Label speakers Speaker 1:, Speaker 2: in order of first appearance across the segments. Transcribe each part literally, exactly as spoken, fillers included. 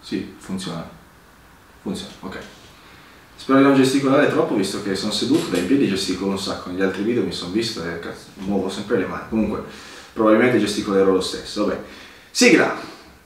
Speaker 1: Sì, funziona. Funziona, ok. Spero di non gesticolare troppo, visto che sono seduto, dai piedi gesticolo un sacco. Negli altri video mi sono visto e cazzo, muovo sempre le mani. Comunque, probabilmente gesticolerò lo stesso. Vabbè. Sigla!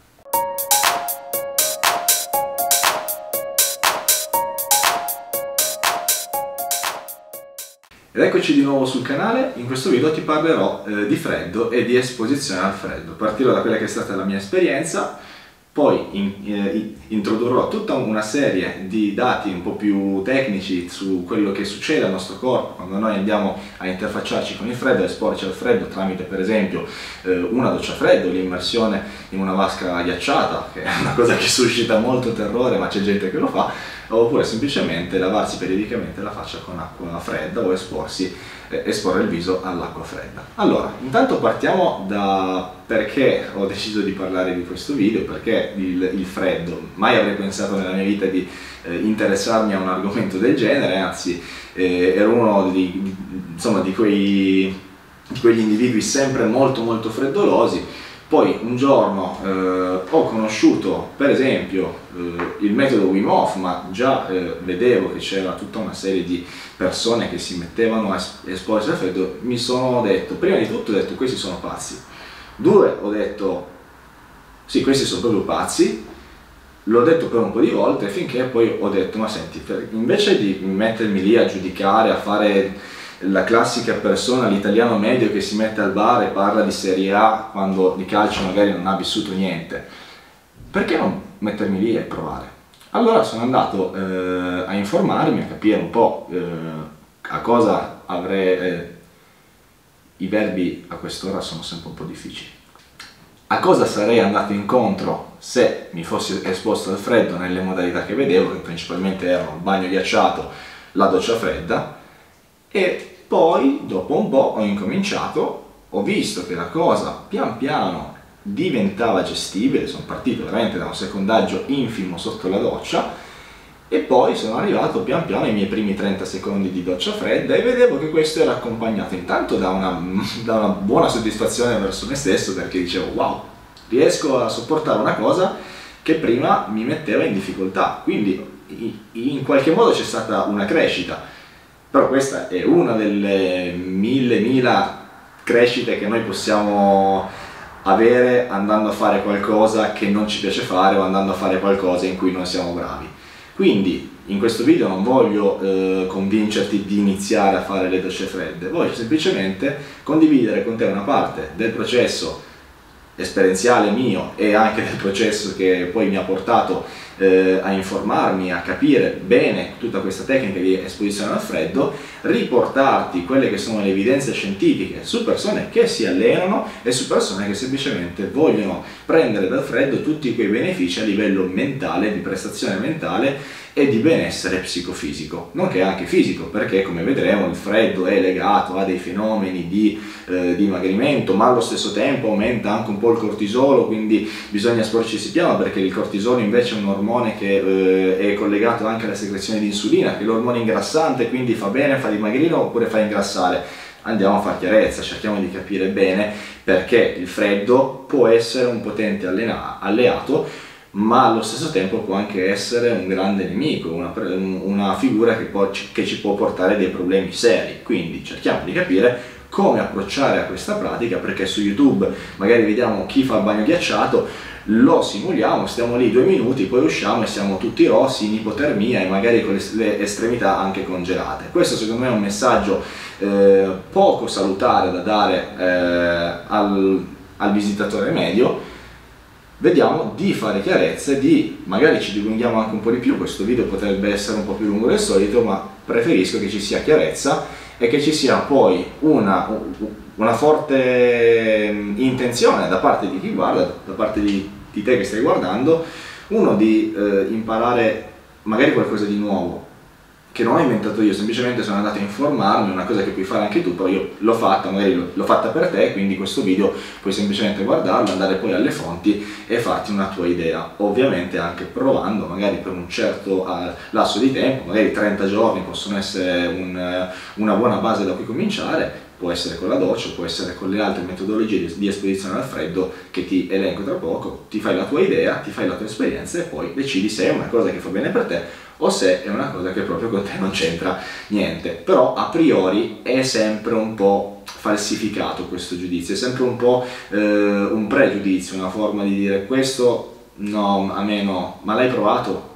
Speaker 1: Ed eccoci di nuovo sul canale. In questo video ti parlerò eh, di freddo e di esposizione al freddo. Partirò da quella che è stata la mia esperienza, poi in, eh, introdurrò tutta una serie di dati un po' più tecnici su quello che succede al nostro corpo quando noi andiamo a interfacciarci con il freddo, a esporci al freddo tramite per esempio eh, una doccia a freddo, l'immersione in una vasca ghiacciata, che è una cosa che suscita molto terrore ma c'è gente che lo fa, oppure semplicemente lavarsi periodicamente la faccia con acqua fredda o esporsi, eh, esporre il viso all'acqua fredda. Allora, intanto partiamo da perché ho deciso di parlare di questo video, perché il, il freddo. Mai avrei pensato nella mia vita di eh, interessarmi a un argomento del genere, anzi eh, ero uno di, di, insomma, di, quei, di quegli individui sempre molto molto freddolosi. Poi un giorno eh, ho conosciuto per esempio eh, il metodo Wim Hof, ma già eh, vedevo che c'era tutta una serie di persone che si mettevano a esporsi al freddo. Mi sono detto, prima di tutto ho detto questi sono pazzi, due ho detto sì questi sono proprio pazzi, l'ho detto per un po' di volte finché poi ho detto ma senti, per, invece di mettermi lì a giudicare, a fare la classica persona, l'italiano medio che si mette al bar e parla di Serie A quando di calcio magari non ha vissuto niente, perché non mettermi lì e provare? Allora sono andato eh, a informarmi, a capire un po' eh, a cosa avrei... Eh, i verbi a quest'ora sono sempre un po' difficili. A cosa sarei andato incontro se mi fossi esposto al freddo nelle modalità che vedevo, che principalmente erano il bagno ghiacciato, la doccia fredda. E poi, dopo un po', ho incominciato, ho visto che la cosa pian piano diventava gestibile, sono partito veramente da un secondaggio infimo sotto la doccia, e poi sono arrivato pian piano ai miei primi trenta secondi di doccia fredda e vedevo che questo era accompagnato intanto da una, da una buona soddisfazione verso me stesso, perché dicevo wow, riesco a sopportare una cosa che prima mi metteva in difficoltà, quindi in qualche modo c'è stata una crescita. Però questa è una delle mille, mila crescite che noi possiamo avere andando a fare qualcosa che non ci piace fare o andando a fare qualcosa in cui non siamo bravi. Quindi in questo video non voglio eh, convincerti di iniziare a fare le docce fredde, voglio semplicemente condividere con te una parte del processo esperienziale mio e anche del processo che poi mi ha portato eh, a informarmi, a capire bene tutta questa tecnica di esposizione al freddo, riportarti quelle che sono le evidenze scientifiche su persone che si allenano e su persone che semplicemente vogliono prendere dal freddo tutti quei benefici a livello mentale, di prestazione mentale e di benessere psicofisico, nonché anche fisico, perché come vedremo il freddo è legato a dei fenomeni di eh, dimagrimento, ma allo stesso tempo aumenta anche un po' il cortisolo, quindi bisogna sporgersi piano, perché il cortisolo invece è un ormone che eh, è collegato anche alla secrezione di insulina, che è l'ormone ingrassante, quindi fa bene, fa dimagrire oppure fa ingrassare. Andiamo a fare chiarezza, cerchiamo di capire bene perché il freddo può essere un potente alleato, ma allo stesso tempo può anche essere un grande nemico, una, una figura che, può, che ci può portare dei problemi seri. Quindi cerchiamo di capire come approcciare a questa pratica, perché su YouTube magari vediamo chi fa il bagno ghiacciato, lo simuliamo, stiamo lì due minuti, poi usciamo e siamo tutti rossi, in ipotermia e magari con le, le estremità anche congelate. Questo secondo me è un messaggio eh, poco salutare da dare eh, al, al visitatore medio. Vediamo di fare chiarezza e di, magari ci dilunghiamo anche un po' di più, questo video potrebbe essere un po' più lungo del solito, ma preferisco che ci sia chiarezza e che ci sia poi una, una forte intenzione da parte di chi guarda, da parte di, di te che stai guardando, uno di eh, imparare magari qualcosa di nuovo, che non ho inventato io, semplicemente sono andato a informarmi, una cosa che puoi fare anche tu, però io l'ho fatta, magari l'ho fatta per te, quindi questo video puoi semplicemente guardarlo, andare poi alle fonti e farti una tua idea, ovviamente anche provando, magari per un certo uh, lasso di tempo, magari trenta giorni possono essere un, uh, una buona base da cui cominciare, può essere con la doccia, può essere con le altre metodologie di, di esposizione al freddo che ti elenco tra poco, ti fai la tua idea, ti fai la tua esperienza e poi decidi se è una cosa che fa bene per te o se è una cosa che proprio con te non c'entra niente. Però a priori è sempre un po' falsificato questo giudizio, è sempre un po' eh, un pregiudizio, una forma di dire questo no, a me no, ma l'hai provato?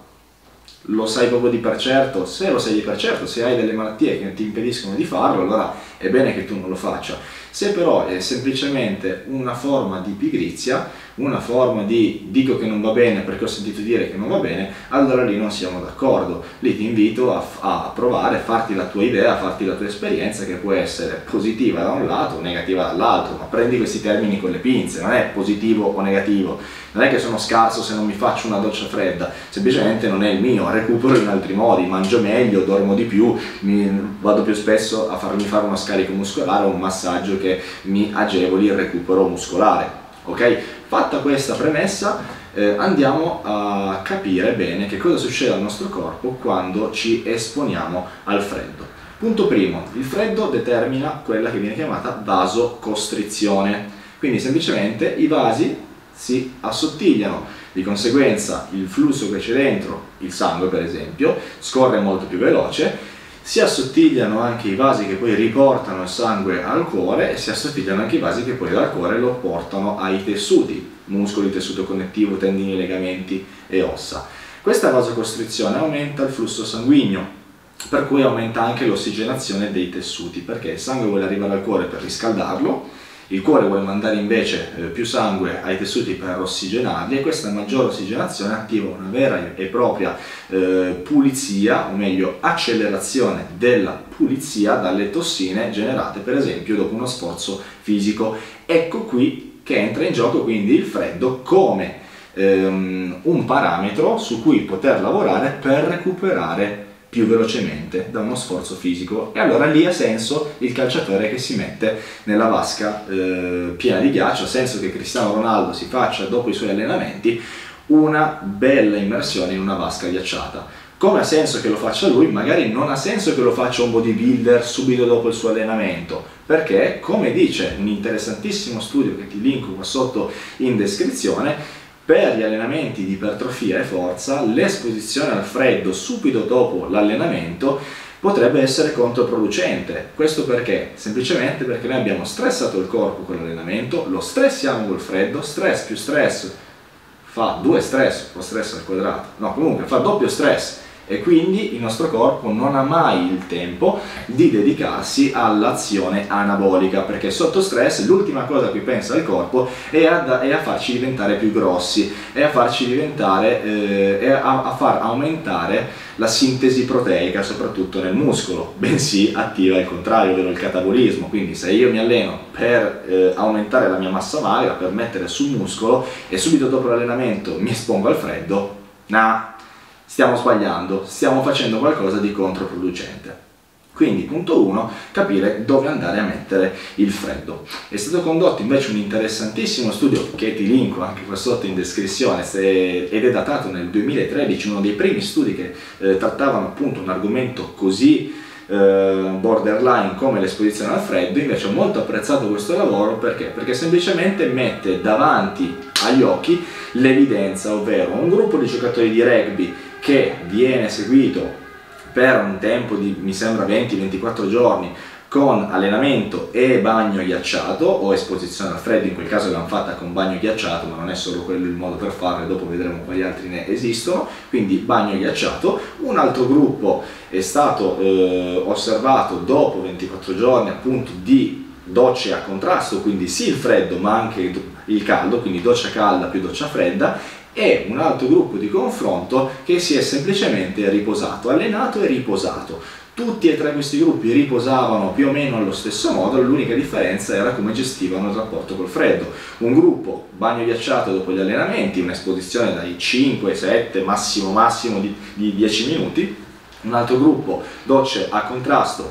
Speaker 1: Lo sai proprio di per certo? Se lo sai di per certo, se hai delle malattie che ti impediscono di farlo, allora è bene che tu non lo faccia. Se però è semplicemente una forma di pigrizia, una forma di dico che non va bene perché ho sentito dire che non va bene, allora lì non siamo d'accordo. Lì ti invito a, a provare, a farti la tua idea, a farti la tua esperienza, che può essere positiva da un lato o negativa dall'altro, ma prendi questi termini con le pinze, non è positivo o negativo, non è che sono scarso se non mi faccio una doccia fredda, semplicemente non è il mio, recupero in altri modi, mangio meglio, dormo di più, mi, vado più spesso a farmi fare uno scarico muscolare o un massaggio che mi agevoli il recupero muscolare. Ok? Fatta questa premessa, eh, andiamo a capire bene che cosa succede al nostro corpo quando ci esponiamo al freddo. Punto primo, il freddo determina quella che viene chiamata vasocostrizione, quindi semplicemente i vasi si assottigliano, di conseguenza il flusso che c'è dentro, il sangue per esempio, scorre molto più veloce, si assottigliano anche i vasi che poi riportano il sangue al cuore e si assottigliano anche i vasi che poi dal cuore lo portano ai tessuti, muscoli, tessuto connettivo, tendini, legamenti e ossa. Questa vasocostrizione aumenta il flusso sanguigno, per cui aumenta anche l'ossigenazione dei tessuti, perché il sangue vuole arrivare al cuore per riscaldarlo, il cuore vuole mandare invece eh, più sangue ai tessuti per ossigenarli, e questa maggiore ossigenazione attiva una vera e propria eh, pulizia, o meglio accelerazione della pulizia dalle tossine generate per esempio dopo uno sforzo fisico. Ecco qui che entra in gioco quindi il freddo come ehm, un parametro su cui poter lavorare per recuperare più velocemente da uno sforzo fisico, e allora lì ha senso il calciatore che si mette nella vasca eh, piena di ghiaccio, ha senso che Cristiano Ronaldo si faccia dopo i suoi allenamenti una bella immersione in una vasca ghiacciata. Come ha senso che lo faccia lui, magari non ha senso che lo faccia un bodybuilder subito dopo il suo allenamento, perché come dice un interessantissimo studio che ti linko qua sotto in descrizione, per gli allenamenti di ipertrofia e forza l'esposizione al freddo subito dopo l'allenamento potrebbe essere controproducente. Questo perché? Semplicemente perché noi abbiamo stressato il corpo con l'allenamento, lo stressiamo col freddo, stress più stress fa due stress o stress al quadrato, no comunque fa doppio stress, e quindi il nostro corpo non ha mai il tempo di dedicarsi all'azione anabolica, perché sotto stress l'ultima cosa a cui pensa il corpo è a, è a farci diventare più grossi, è a farci diventare, eh, è a, a far aumentare la sintesi proteica soprattutto nel muscolo, bensì attiva il contrario, ovvero il catabolismo. Quindi se io mi alleno per eh, aumentare la mia massa magra, per mettere sul muscolo, e subito dopo l'allenamento mi espongo al freddo, nah, stiamo sbagliando, stiamo facendo qualcosa di controproducente. Quindi punto uno, capire dove andare a mettere il freddo. È stato condotto invece un interessantissimo studio che ti linko anche qua sotto in descrizione, se, ed è datato nel duemilatredici, uno dei primi studi che eh, trattavano appunto un argomento così eh, borderline come l'esposizione al freddo. Invece ho molto apprezzato questo lavoro perché? Perché semplicemente mette davanti agli occhi l'evidenza, ovvero un gruppo di giocatori di rugby che viene seguito per un tempo di, mi sembra, venti ventiquattro giorni, con allenamento e bagno ghiacciato o esposizione al freddo. In quel caso l'hanno fatta con bagno ghiacciato, ma non è solo quello il modo per farlo, e dopo vedremo quali altri ne esistono. Quindi bagno ghiacciato. Un altro gruppo è stato eh, osservato dopo ventiquattro giorni appunto di docce a contrasto, quindi sì il freddo ma anche il caldo, quindi doccia calda più doccia fredda, e un altro gruppo di confronto che si è semplicemente riposato, allenato e riposato. Tutti e tre questi gruppi riposavano più o meno allo stesso modo, l'unica differenza era come gestivano il rapporto col freddo. Un gruppo bagno ghiacciato dopo gli allenamenti, un'esposizione dai cinque sette massimo massimo di, di dieci minuti, un altro gruppo docce a contrasto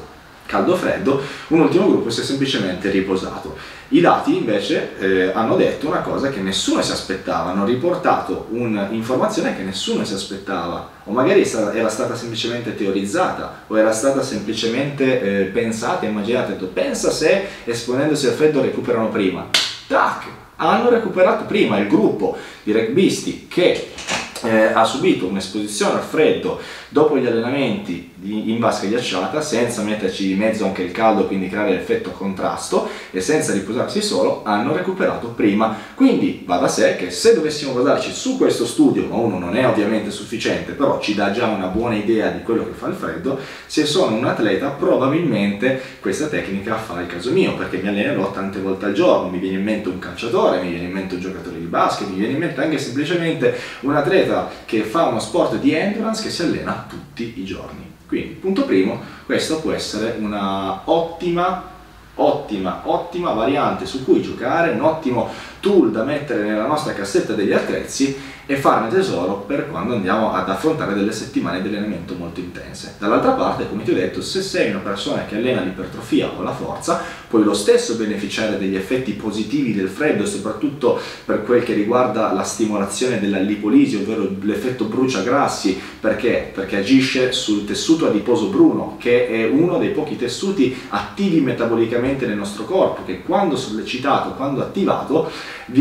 Speaker 1: caldo-freddo, un ultimo gruppo si è semplicemente riposato. I dati invece eh, hanno detto una cosa che nessuno si aspettava, hanno riportato un'informazione che nessuno si aspettava, o magari era stata semplicemente teorizzata, o era stata semplicemente eh, pensata, immaginata, detto, pensa se esponendosi al freddo recuperano prima. Tac! Hanno recuperato prima. Il gruppo di rugbyisti che eh, ha subito un'esposizione al freddo dopo gli allenamenti di, in vasca ghiacciata, senza metterci di mezzo anche il caldo, quindi creare l'effetto contrasto, e senza riposarsi solo, hanno recuperato prima. Quindi va da sé che se dovessimo basarci su questo studio, ma uno non è ovviamente sufficiente, però ci dà già una buona idea di quello che fa il freddo, se sono un atleta probabilmente questa tecnica fa il caso mio, perché mi allenerò tante volte al giorno. Mi viene in mente un calciatore, mi viene in mente un giocatore di basket, mi viene in mente anche semplicemente un atleta che fa uno sport di endurance che si allena tutti i giorni. Quindi, punto primo, questa può essere una ottima, ottima, ottima variante su cui giocare, un ottimo tool da mettere nella nostra cassetta degli attrezzi e farne tesoro per quando andiamo ad affrontare delle settimane di allenamento molto intense. Dall'altra parte, come ti ho detto, se sei una persona che allena l'ipertrofia o la forza, puoi lo stesso beneficiare degli effetti positivi del freddo, soprattutto per quel che riguarda la stimolazione della lipolisi, ovvero l'effetto bruciagrassi. Perché? Perché agisce sul tessuto adiposo bruno, che è uno dei pochi tessuti attivi metabolicamente nel nostro corpo, che quando sollecitato, quando attivato,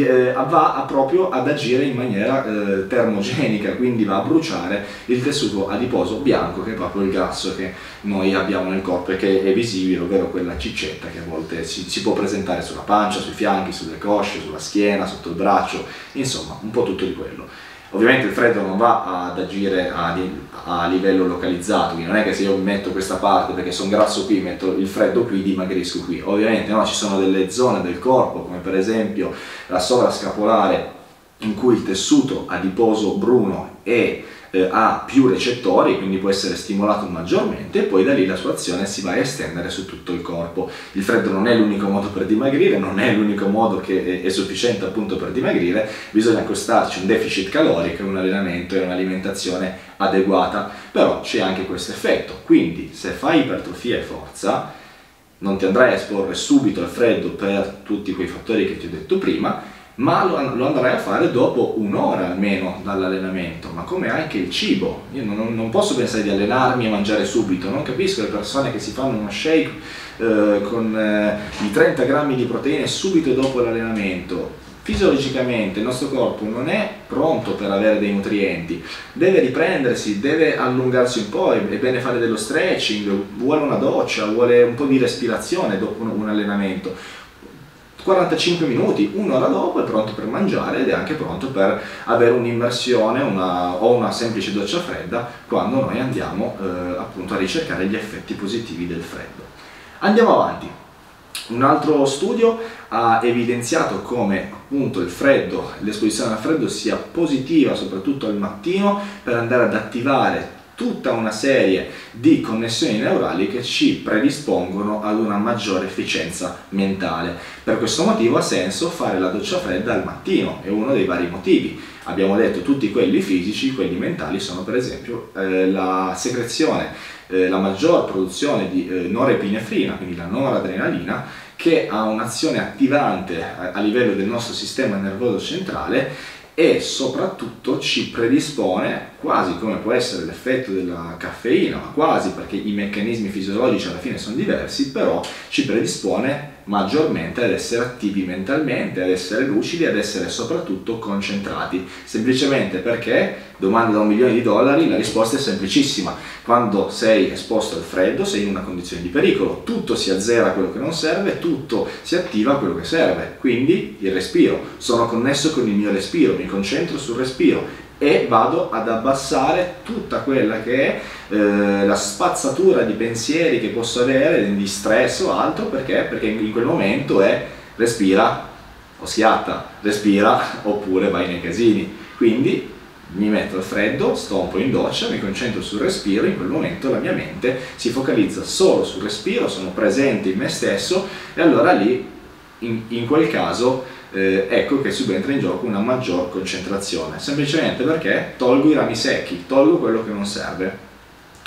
Speaker 1: va a proprio ad agire in maniera eh, termogenica, quindi va a bruciare il tessuto adiposo bianco, che è proprio il grasso che noi abbiamo nel corpo e che è visibile, ovvero quella ciccetta che a volte si, si può presentare sulla pancia, sui fianchi, sulle cosce, sulla schiena, sotto il braccio, insomma un po' tutto di quello. Ovviamente il freddo non va ad agire a, a livello localizzato, quindi non è che se io metto questa parte perché sono grasso qui, metto il freddo qui, dimagrisco qui. Ovviamente no, ci sono delle zone del corpo, come per esempio la sovrascapolare, in cui il tessuto adiposo bruno è Eh, ha più recettori, quindi può essere stimolato maggiormente, e poi da lì la sua azione si va a estendere su tutto il corpo. Il freddo non è l'unico modo per dimagrire, non è l'unico modo che è, è sufficiente appunto per dimagrire, bisogna accostarci un deficit calorico, un allenamento e un'alimentazione adeguata, però c'è anche questo effetto. Quindi se fai ipertrofia e forza non ti andrai a esporre subito al freddo per tutti quei fattori che ti ho detto prima, ma lo, lo andrai a fare dopo un'ora almeno dall'allenamento. Ma come anche il cibo, io non, non posso pensare di allenarmi e mangiare subito. Non capisco le persone che si fanno uno shake eh, con eh, i trenta grammi di proteine subito dopo l'allenamento. Fisiologicamente il nostro corpo non è pronto per avere dei nutrienti, deve riprendersi, deve allungarsi un po', è bene fare dello stretching, vuole una doccia, vuole un po' di respirazione dopo un, un allenamento. quarantacinque minuti, un'ora dopo è pronto per mangiare ed è anche pronto per avere un'immersione una, o una semplice doccia fredda quando noi andiamo eh, appunto a ricercare gli effetti positivi del freddo. Andiamo avanti. Un altro studio ha evidenziato come appunto il freddo, l'esposizione al freddo sia positiva soprattutto al mattino per andare ad attivare tutta una serie di connessioni neurali che ci predispongono ad una maggiore efficienza mentale. Per questo motivo ha senso fare la doccia fredda al mattino, è uno dei vari motivi. Abbiamo detto tutti quelli fisici, quelli mentali sono per esempio eh, la secrezione, eh, la maggior produzione di eh, norepinefrina, quindi la noradrenalina, che ha un'azione attivante a, a livello del nostro sistema nervoso centrale e soprattutto ci predispone, quasi come può essere l'effetto della caffeina, ma quasi, perché i meccanismi fisiologici alla fine sono diversi, però ci predispone maggiormente ad essere attivi mentalmente, ad essere lucidi, ad essere soprattutto concentrati. Semplicemente perché, domanda da un milione di dollari, la risposta è semplicissima. Quando sei esposto al freddo sei in una condizione di pericolo, tutto si azzera quello che non serve, tutto si attiva quello che serve. Quindi il respiro, sono connesso con il mio respiro, mi concentro sul respiro e vado ad abbassare tutta quella che è eh, la spazzatura di pensieri che posso avere, di stress o altro. Perché? Perché in quel momento è respira o schiatta, respira oppure vai nei casini. Quindi mi metto al freddo, sto un po' in doccia, mi concentro sul respiro, in quel momento la mia mente si focalizza solo sul respiro, sono presente in me stesso e allora lì, in, in quel caso, Eh, ecco che subentra in gioco una maggior concentrazione, semplicemente perché tolgo i rami secchi, tolgo quello che non serve.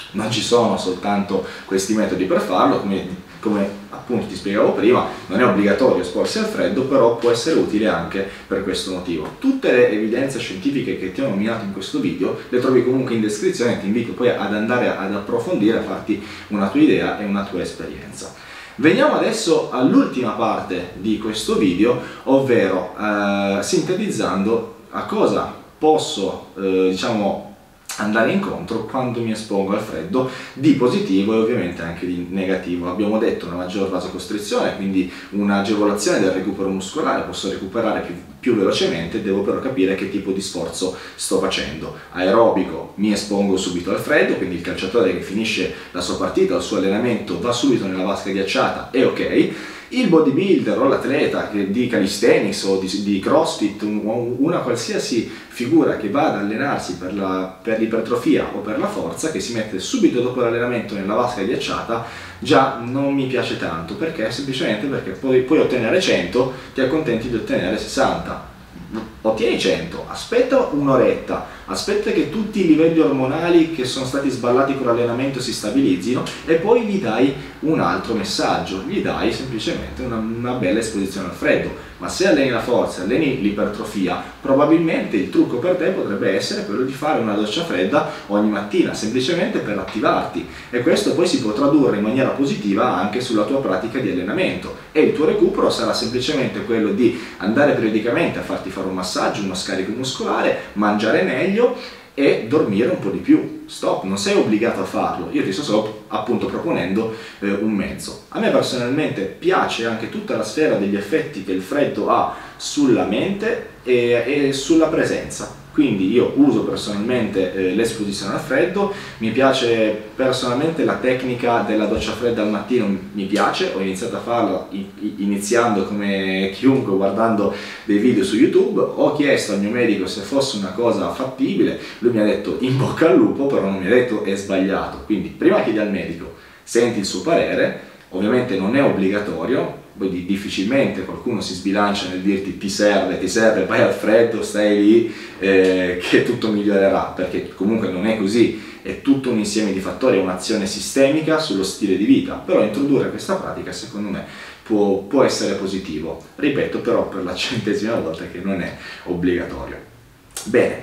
Speaker 1: Non ci sono soltanto questi metodi per farlo, come, come appunto ti spiegavo prima, non è obbligatorio esporsi al freddo, però può essere utile anche per questo motivo. Tutte le evidenze scientifiche che ti ho nominato in questo video le trovi comunque in descrizione, ti invito poi ad andare ad approfondire, a farti una tua idea e una tua esperienza. Veniamo adesso all'ultima parte di questo video, ovvero eh, sintetizzando a cosa posso eh, diciamo andare incontro quando mi espongo al freddo, di positivo e ovviamente anche di negativo. Abbiamo detto una maggior vasocostrizione, quindi un'agevolazione del recupero muscolare, posso recuperare più, più velocemente, devo però capire che tipo di sforzo sto facendo. Aerobico, mi espongo subito al freddo, quindi il calciatore che finisce la sua partita, il suo allenamento, va subito nella vasca ghiacciata, è ok. Il bodybuilder o l'atleta di calisthenics o di, di crossfit, una qualsiasi figura che va ad allenarsi per la, per l'ipertrofia o per la forza, che si mette subito dopo l'allenamento nella vasca ghiacciata, già non mi piace tanto, perché semplicemente perché puoi, puoi ottenere cento, ti accontenti di ottenere sessanta. Ottieni cento, aspetta un'oretta, aspetta che tutti i livelli ormonali che sono stati sballati con l'allenamento si stabilizzino e poi gli dai un altro messaggio, gli dai semplicemente una, una bella esposizione al freddo. Ma se alleni la forza, alleni l'ipertrofia, probabilmente il trucco per te potrebbe essere quello di fare una doccia fredda ogni mattina, semplicemente per attivarti, e questo poi si può tradurre in maniera positiva anche sulla tua pratica di allenamento, e il tuo recupero sarà semplicemente quello di andare periodicamente a farti fare un massaggio, uno scarico muscolare, mangiare meglio e dormire un po' di più. Stop, non sei obbligato a farlo, io ti sto solo appunto proponendo eh, un mezzo. A me personalmente piace anche tutta la sfera degli effetti che il freddo ha sulla mente e, e sulla presenza. Quindi io uso personalmente eh, l'esposizione al freddo, mi piace personalmente la tecnica della doccia fredda al mattino, mi piace, ho iniziato a farla iniziando come chiunque guardando dei video su YouTube, ho chiesto al mio medico se fosse una cosa fattibile, lui mi ha detto in bocca al lupo, però non mi ha detto è sbagliato, quindi prima chiedi al medico, senti il suo parere, ovviamente non è obbligatorio, poi difficilmente qualcuno si sbilancia nel dirti ti serve, ti serve, vai al freddo, stai lì, eh, che tutto migliorerà, perché comunque non è così, è tutto un insieme di fattori, è un'azione sistemica sullo stile di vita, però introdurre questa pratica secondo me può, può essere positivo, ripeto però per la centesima volta che non è obbligatorio. Bene,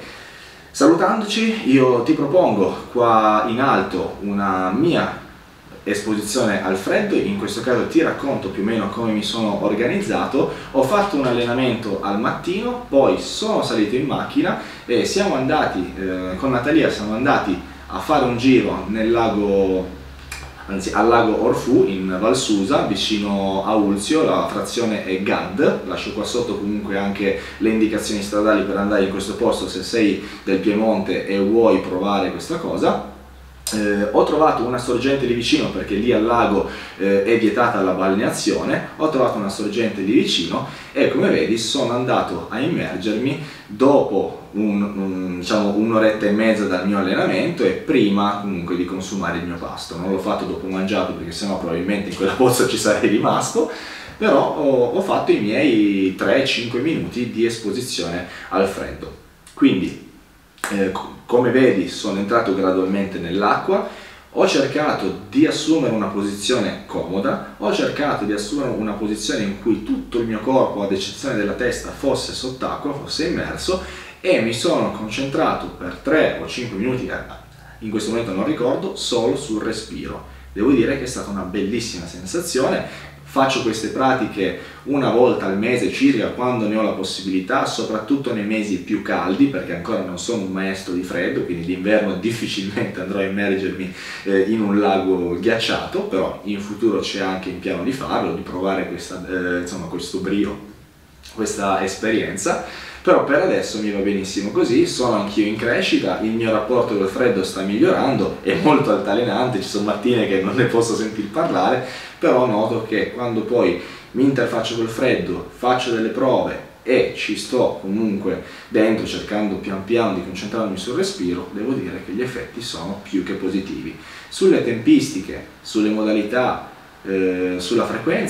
Speaker 1: salutandoci io ti propongo qua in alto una mia esposizione al freddo, in questo caso ti racconto più o meno come mi sono organizzato. Ho fatto un allenamento al mattino, poi sono salito in macchina e siamo andati, eh, con Natalia siamo andati a fare un giro nel lago, anzi al lago Orfu in Val Susa, vicino a Ulzio, la frazione è Gad, lascio qua sotto comunque anche le indicazioni stradali per andare in questo posto se sei del Piemonte e vuoi provare questa cosa. Eh, ho trovato una sorgente lì vicino, perché lì al lago eh, è vietata la balneazione, ho trovato una sorgente lì vicino e come vedi sono andato a immergermi dopo un, un, diciamo, un'oretta e mezza dal mio allenamento e prima comunque di consumare il mio pasto. Non l'ho fatto dopo mangiato perché sennò probabilmente in quella pozza ci sarei rimasto, però ho, ho fatto i miei tre cinque minuti di esposizione al freddo. Quindi Eh, come vedi sono entrato gradualmente nell'acqua, ho cercato di assumere una posizione comoda, ho cercato di assumere una posizione in cui tutto il mio corpo, ad eccezione della testa, fosse sott'acqua, fosse immerso, e mi sono concentrato per tre o cinque minuti, in questo momento non ricordo, solo sul respiro. Devo dire che è stata una bellissima sensazione. Faccio queste pratiche una volta al mese circa, quando ne ho la possibilità, soprattutto nei mesi più caldi, perché ancora non sono un maestro di freddo, quindi d'inverno difficilmente andrò a immergermi eh, in un lago ghiacciato, però in futuro c'è anche in piano di farlo, di provare questa, eh, insomma, questo brio, questa esperienza. Però per adesso mi va benissimo così, sono anch'io in crescita, il mio rapporto col freddo sta migliorando, è molto altalenante, ci sono mattine che non ne posso sentir parlare, però noto che quando poi mi interfaccio col freddo, faccio delle prove e ci sto comunque dentro cercando pian piano di concentrarmi sul respiro, devo dire che gli effetti sono più che positivi. Sulle tempistiche, sulle modalità, Eh, sulla frequenza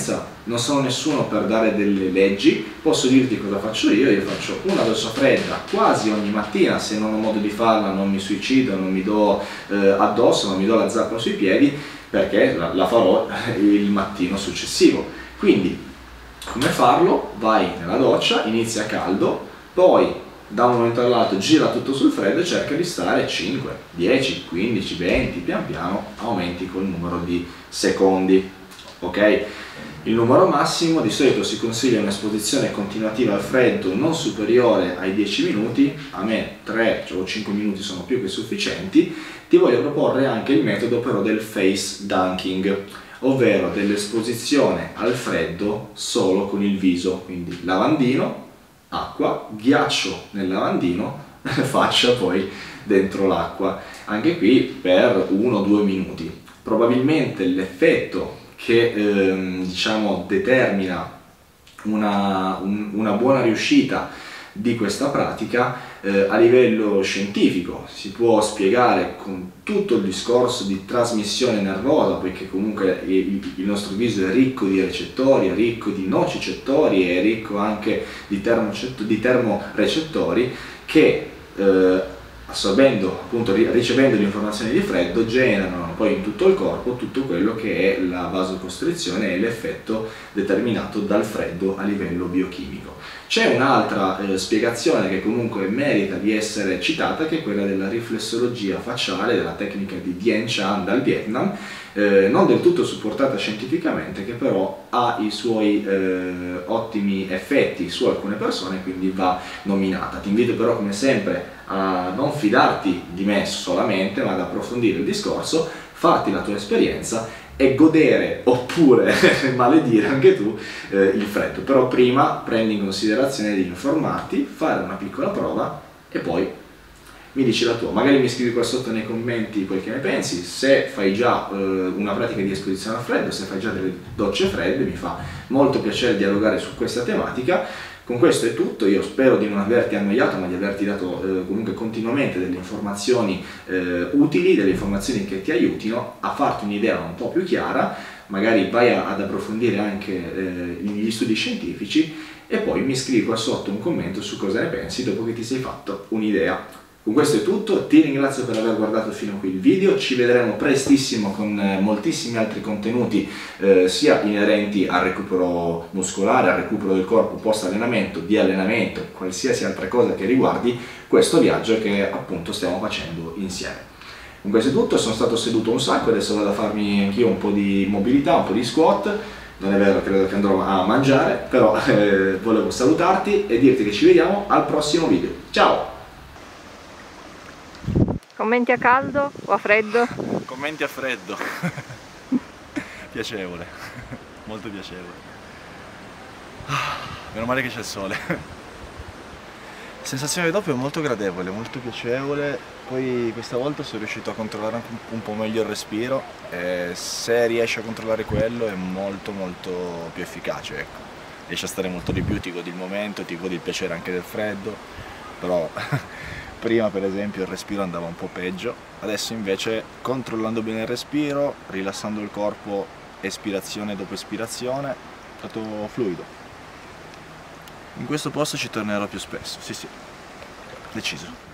Speaker 1: non sono nessuno per dare delle leggi, posso dirti cosa faccio io. Io faccio una doccia fredda quasi ogni mattina, se non ho modo di farla non mi suicido, non mi do eh, addosso, non mi do la zappa sui piedi, perché la, la farò il mattino successivo. Quindi come farlo? Vai nella doccia, inizia caldo, poi da un momento all'altro gira tutto sul freddo e cerca di stare cinque, dieci, quindici, venti, pian piano aumenti col numero di secondi, ok? Il numero massimo di solito si consiglia un'esposizione continuativa al freddo non superiore ai dieci minuti, a me tre o cinque minuti sono più che sufficienti. Ti voglio proporre anche il metodo però del face dunking, ovvero dell'esposizione al freddo solo con il viso, quindi lavandino, acqua, ghiaccio nel lavandino, faccia poi dentro l'acqua, anche qui per uno o due minuti. Probabilmente l'effetto che ehm, diciamo determina una, un, una buona riuscita di questa pratica eh, a livello scientifico si può spiegare con tutto il discorso di trasmissione nervosa, poiché comunque il, il nostro viso è ricco di recettori, è ricco di nocicettori, è ricco anche di, di termorecettori che eh, assorbendo, appunto ricevendo le informazioni di freddo, generano poi in tutto il corpo tutto quello che è la vasocostrizione e l'effetto determinato dal freddo a livello biochimico. C'è un'altra eh, spiegazione che comunque merita di essere citata, che è quella della riflessologia facciale, della tecnica di Dien Chan dal Vietnam, eh, non del tutto supportata scientificamente, che però ha i suoi eh, ottimi effetti su alcune persone, quindi va nominata. Ti invito però come sempre a non fidarti di me solamente, ma ad approfondire il discorso, farti la tua esperienza e godere, oppure maledire anche tu eh, il freddo. Però prima prendi in considerazione di informarti, fare una piccola prova e poi mi dici la tua. Magari mi scrivi qua sotto nei commenti quel che ne pensi, se fai già eh, una pratica di esposizione al freddo, se fai già delle docce fredde. Mi fa molto piacere dialogare su questa tematica. Con questo è tutto, io spero di non averti annoiato, ma di averti dato eh, comunque continuamente delle informazioni eh, utili, delle informazioni che ti aiutino a farti un'idea un po' più chiara. Magari vai a, ad approfondire anche eh, gli studi scientifici e poi mi scrivi qua sotto un commento su cosa ne pensi dopo che ti sei fatto un'idea. Con questo è tutto, ti ringrazio per aver guardato fino a qui il video, ci vedremo prestissimo con eh, moltissimi altri contenuti eh, sia inerenti al recupero muscolare, al recupero del corpo post allenamento, di allenamento, qualsiasi altra cosa che riguardi questo viaggio che appunto stiamo facendo insieme. Con questo è tutto, sono stato seduto un sacco, adesso vado a farmi anch'io un po' di mobilità, un po' di squat. Non è vero, credo che andrò a mangiare, però eh, volevo salutarti e dirti che ci vediamo al prossimo video. Ciao!
Speaker 2: Commenti a caldo o a freddo?
Speaker 3: Commenti a freddo. Piacevole, molto piacevole. Meno male che c'è il sole. Sensazione dopo è molto gradevole, molto piacevole. Poi questa volta sono riuscito a controllare anche un po' meglio il respiro e se riesci a controllare quello è molto molto più efficace, ecco. Riesci a stare molto di più, ti godi il momento, ti godi il piacere anche del freddo, però prima per esempio il respiro andava un po' peggio, adesso invece controllando bene il respiro, rilassando il corpo espirazione dopo espirazione, è stato fluido. In questo posto ci tornerò più spesso, sì sì, deciso.